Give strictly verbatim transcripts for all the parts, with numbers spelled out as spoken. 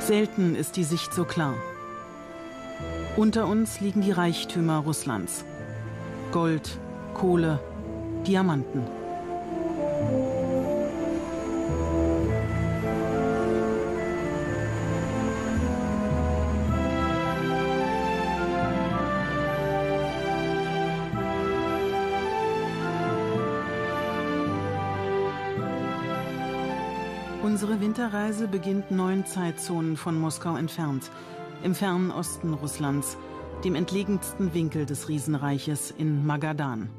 Selten ist die Sicht so klar. Unter uns liegen die Reichtümer Russlands. Gold, Kohle, Diamanten. Unsere Winterreise beginnt neun Zeitzonen von Moskau entfernt, im fernen Osten Russlands, dem entlegensten Winkel des Riesenreiches in Magadan.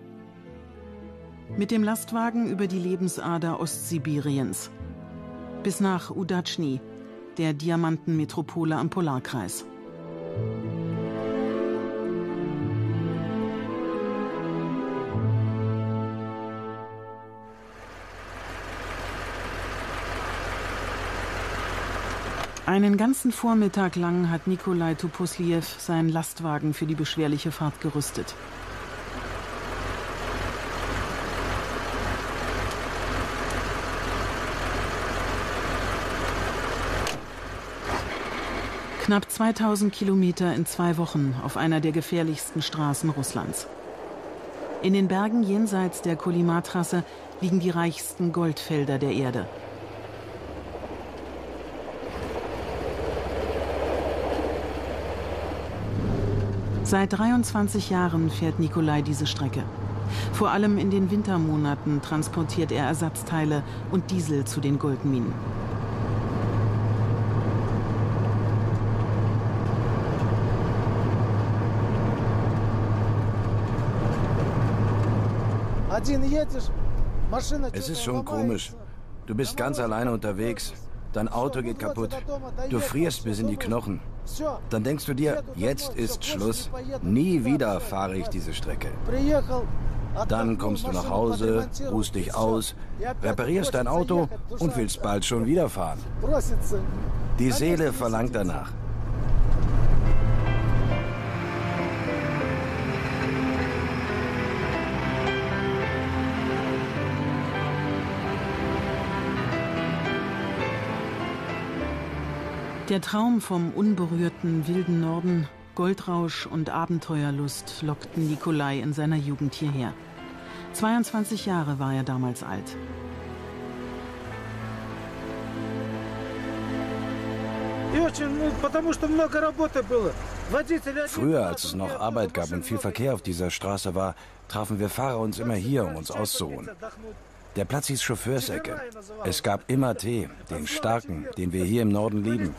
Mit dem Lastwagen über die Lebensader Ostsibiriens bis nach Udatschni, der Diamantenmetropole am Polarkreis. Einen ganzen Vormittag lang hat Nikolai Tuposljew seinen Lastwagen für die beschwerliche Fahrt gerüstet. Knapp zweitausend Kilometer in zwei Wochen auf einer der gefährlichsten Straßen Russlands. In den Bergen jenseits der Kolyma-Trasse liegen die reichsten Goldfelder der Erde. Seit dreiundzwanzig Jahren fährt Nikolai diese Strecke. Vor allem in den Wintermonaten transportiert er Ersatzteile und Diesel zu den Goldminen. Es ist schon komisch. Du bist ganz alleine unterwegs. Dein Auto geht kaputt. Du frierst bis in die Knochen. Dann denkst du dir, jetzt ist Schluss. Nie wieder fahre ich diese Strecke. Dann kommst du nach Hause, ruhst dich aus, reparierst dein Auto und willst bald schon wieder fahren. Die Seele verlangt danach. Der Traum vom unberührten, wilden Norden, Goldrausch und Abenteuerlust lockten Nikolai in seiner Jugend hierher. zweiundzwanzig Jahre war er damals alt. Früher, als es noch Arbeit gab und viel Verkehr auf dieser Straße war, trafen wir Fahrer uns immer hier, um uns auszuruhen. Der Platz hieß Chauffeursecke. Es gab immer Tee, den starken, den wir hier im Norden lieben.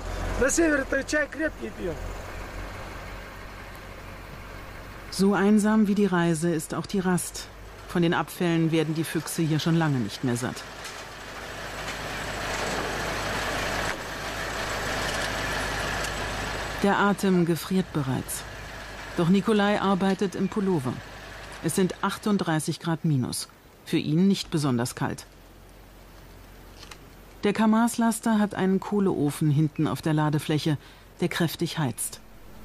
So einsam wie die Reise ist auch die Rast. Von den Abfällen werden die Füchse hier schon lange nicht mehr satt. Der Atem gefriert bereits. Doch Nikolai arbeitet im Pullover. Es sind achtunddreißig Grad minus. Für ihn nicht besonders kalt. Der Kamaz-Laster hat einen Kohleofen hinten auf der Ladefläche, der kräftig heizt.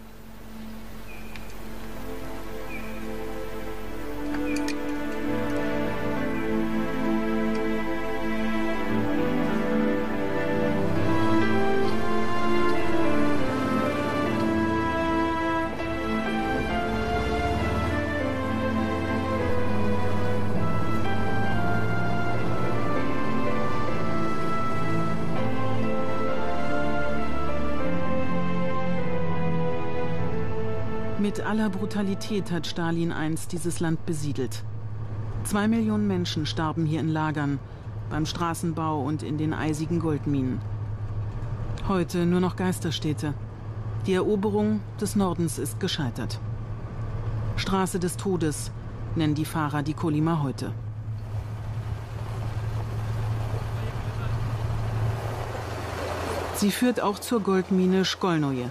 Mit aller Brutalität hat Stalin einst dieses Land besiedelt. Zwei Millionen Menschen starben hier in Lagern, beim Straßenbau und in den eisigen Goldminen. Heute nur noch Geisterstädte. Die Eroberung des Nordens ist gescheitert. Straße des Todes nennen die Fahrer die Kolyma heute. Sie führt auch zur Goldmine Shkolnoye.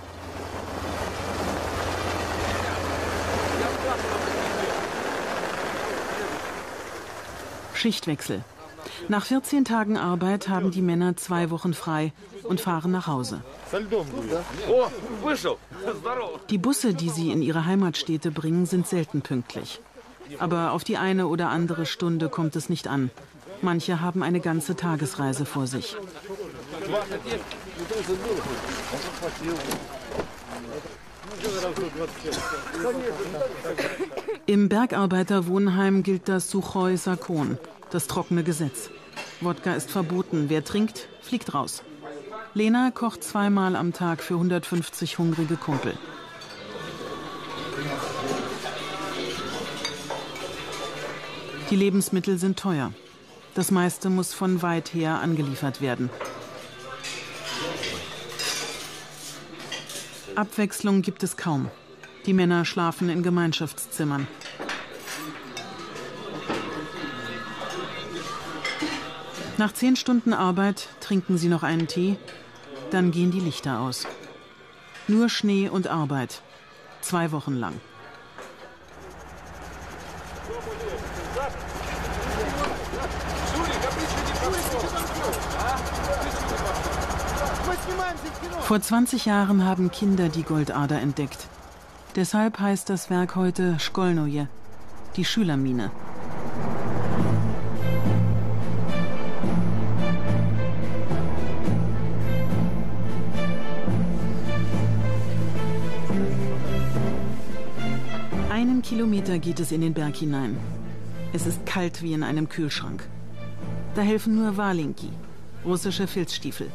Schichtwechsel. Nach vierzehn Tagen Arbeit haben die Männer zwei Wochen frei und fahren nach Hause. Die Busse, die sie in ihre Heimatstädte bringen, sind selten pünktlich. Aber auf die eine oder andere Stunde kommt es nicht an. Manche haben eine ganze Tagesreise vor sich. Im Bergarbeiterwohnheim gilt das Suchoi Sakon, das trockene Gesetz. Wodka ist verboten. Wer trinkt, fliegt raus. Lena kocht zweimal am Tag für hundertfünfzig hungrige Kumpel. Die Lebensmittel sind teuer. Das meiste muss von weit her angeliefert werden. Abwechslung gibt es kaum. Die Männer schlafen in Gemeinschaftszimmern. Nach zehn Stunden Arbeit trinken sie noch einen Tee, dann gehen die Lichter aus. Nur Schnee und Arbeit. Zwei Wochen lang. Vor zwanzig Jahren haben Kinder die Goldader entdeckt. Deshalb heißt das Werk heute Szkolnoje, die Schülermine. Einen Kilometer geht es in den Berg hinein. Es ist kalt wie in einem Kühlschrank. Da helfen nur Walinki, russische Filzstiefel.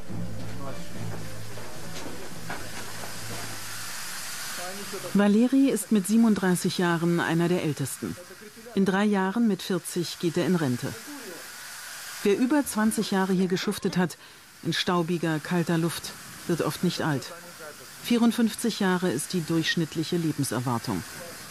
Valeri ist mit siebenunddreißig Jahren einer der Ältesten. In drei Jahren mit vierzig geht er in Rente. Wer über zwanzig Jahre hier geschuftet hat, in staubiger, kalter Luft, wird oft nicht alt. vierundfünfzig Jahre ist die durchschnittliche Lebenserwartung.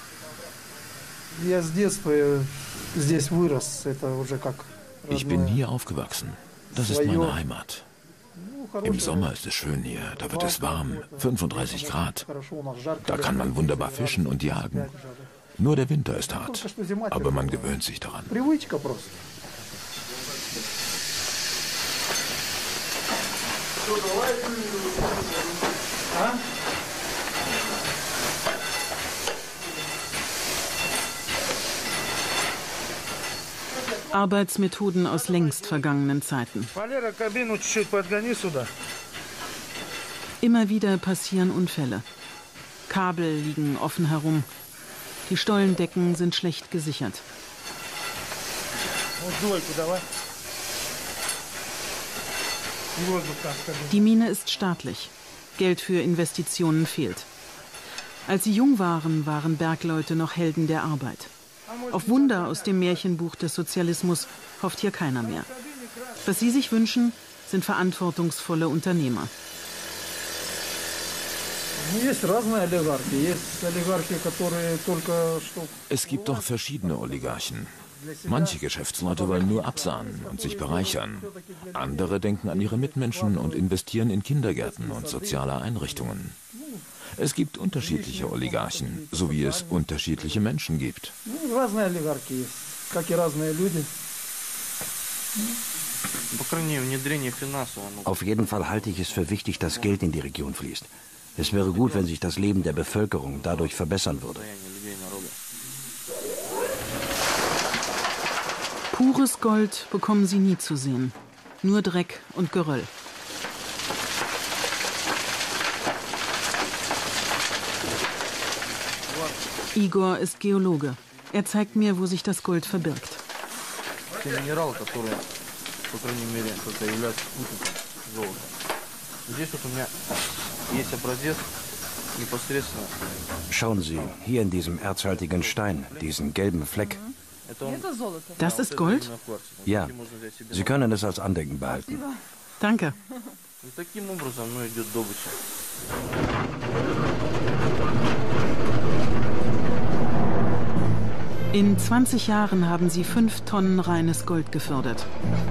Ich bin hier aufgewachsen. Das ist meine Heimat. Im Sommer ist es schön hier, da wird es warm, fünfunddreißig Grad. Da kann man wunderbar fischen und jagen. Nur der Winter ist hart, aber man gewöhnt sich daran. Arbeitsmethoden aus längst vergangenen Zeiten. Immer wieder passieren Unfälle. Kabel liegen offen herum. Die Stollendecken sind schlecht gesichert. Die Mine ist staatlich. Geld für Investitionen fehlt. Als sie jung waren, waren Bergleute noch Helden der Arbeit. Auf Wunder aus dem Märchenbuch des Sozialismus hofft hier keiner mehr. Was sie sich wünschen, sind verantwortungsvolle Unternehmer. Es gibt doch verschiedene Oligarchen. Manche Geschäftsleute wollen nur absahnen und sich bereichern. Andere denken an ihre Mitmenschen und investieren in Kindergärten und soziale Einrichtungen. Es gibt unterschiedliche Oligarchen, so wie es unterschiedliche Menschen gibt. Auf jeden Fall halte ich es für wichtig, dass Geld in die Region fließt. Es wäre gut, wenn sich das Leben der Bevölkerung dadurch verbessern würde. Pures Gold bekommen sie nie zu sehen. Nur Dreck und Geröll. Igor ist Geologe. Er zeigt mir, wo sich das Gold verbirgt. Schauen Sie, hier in diesem erzhaltigen Stein, diesen gelben Fleck. Das ist Gold? Ja, Sie können es als Andenken behalten. Danke. In zwanzig Jahren haben sie fünf Tonnen reines Gold gefördert.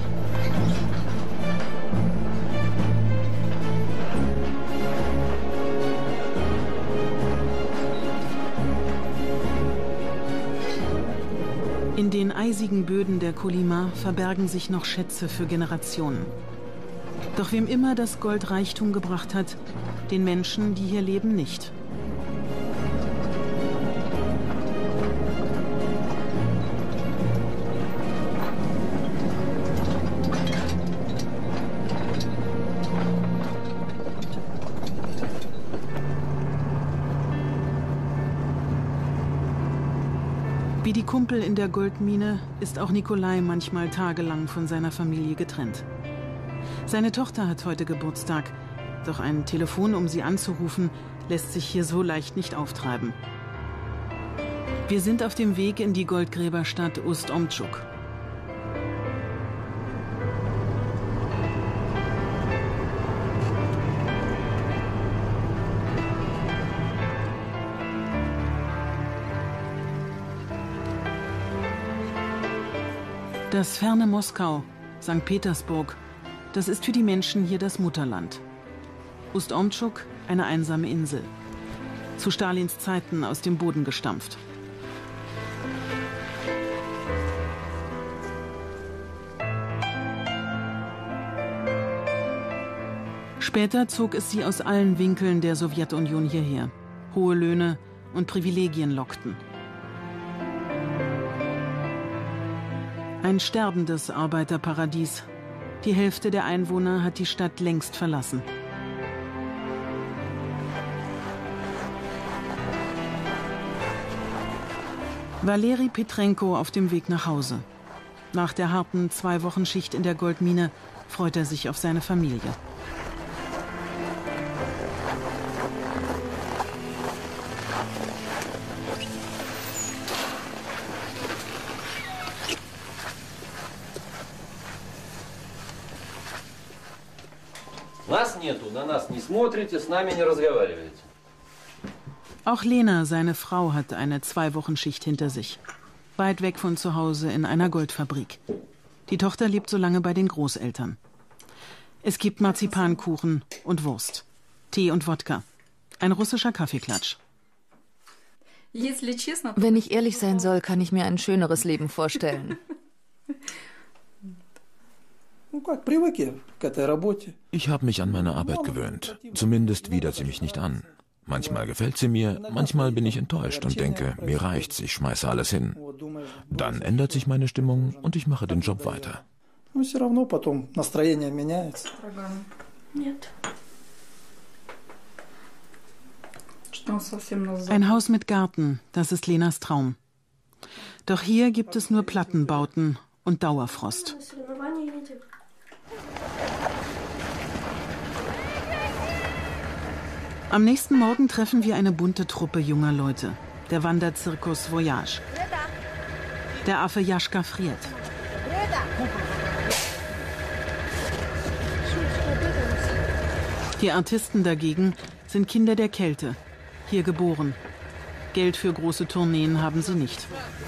In den eisigen Böden der Kolyma verbergen sich noch Schätze für Generationen. Doch wem immer das Gold Reichtum gebracht hat, den Menschen, die hier leben, nicht. Wie die Kumpel in der Goldmine ist auch Nikolai manchmal tagelang von seiner Familie getrennt. Seine Tochter hat heute Geburtstag, doch ein Telefon, um sie anzurufen, lässt sich hier so leicht nicht auftreiben. Wir sind auf dem Weg in die Goldgräberstadt Ust-Omtschuk. Das ferne Moskau, Sankt Petersburg, das ist für die Menschen hier das Mutterland. Ust-Omtschuk, eine einsame Insel. Zu Stalins Zeiten aus dem Boden gestampft. Später zog es sie aus allen Winkeln der Sowjetunion hierher. Hohe Löhne und Privilegien lockten. Ein sterbendes Arbeiterparadies. Die Hälfte der Einwohner hat die Stadt längst verlassen. Valeri Petrenko auf dem Weg nach Hause. Nach der harten Zwei-Wochen-Schicht in der Goldmine freut er sich auf seine Familie. Auch Lena, seine Frau, hat eine Zwei-Wochen-Schicht hinter sich. Weit weg von zu Hause in einer Goldfabrik. Die Tochter lebt so lange bei den Großeltern. Es gibt Marzipankuchen und Wurst, Tee und Wodka. Ein russischer Kaffeeklatsch. Wenn ich ehrlich sein soll, kann ich mir ein schöneres Leben vorstellen. Ich habe mich an meine Arbeit gewöhnt. Zumindest widert sie mich nicht an. Manchmal gefällt sie mir, manchmal bin ich enttäuscht und denke, mir reicht's, ich schmeiße alles hin. Dann ändert sich meine Stimmung und ich mache den Job weiter. Ein Haus mit Garten, das ist Lenas Traum. Doch hier gibt es nur Plattenbauten und Dauerfrost. Am nächsten Morgen treffen wir eine bunte Truppe junger Leute. Der Wanderzirkus Voyage. Der Affe Jaschka friert. Die Artisten dagegen sind Kinder der Kälte, hier geboren. Geld für große Tourneen haben sie nicht.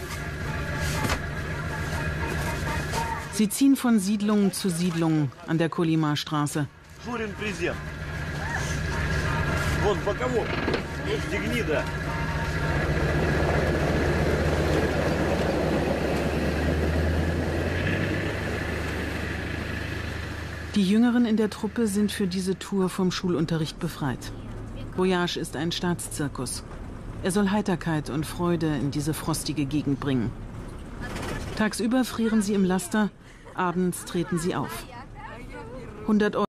Sie ziehen von Siedlung zu Siedlung an der Kolyma-Straße. Die Jüngeren in der Truppe sind für diese Tour vom Schulunterricht befreit. Voyage ist ein Staatszirkus. Er soll Heiterkeit und Freude in diese frostige Gegend bringen. Tagsüber frieren sie im Laster, abends treten sie auf. hundert Euro